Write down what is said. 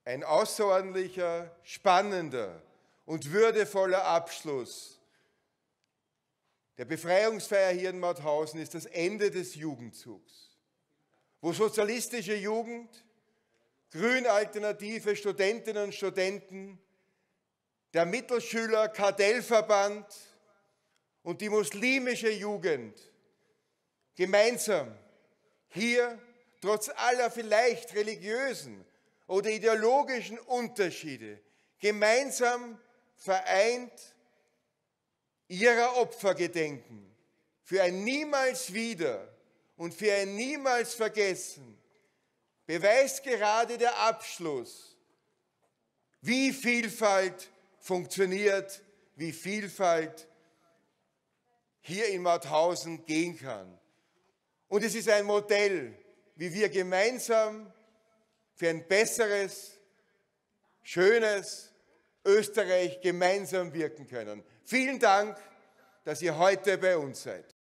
Ein außerordentlicher, spannender und würdevoller Abschluss der Befreiungsfeier hier in Mauthausen ist das Ende des Jugendzugs, wo sozialistische Jugend, grün-alternative Studentinnen und Studenten, der Mittelschüler Kardellverband und die muslimische Jugend gemeinsam hier trotz aller vielleicht religiösen oder ideologischen Unterschiede gemeinsam vereint ihrer Opfer gedenken, für ein Niemals wieder und für ein Niemals vergessen, beweist gerade der Abschluss, wie Vielfalt funktioniert, wie Vielfalt hier in Mauthausen gehen kann. Und es ist ein Modell, wie wir gemeinsam für ein besseres, schönes Österreich gemeinsam wirken können. Vielen Dank, dass ihr heute bei uns seid.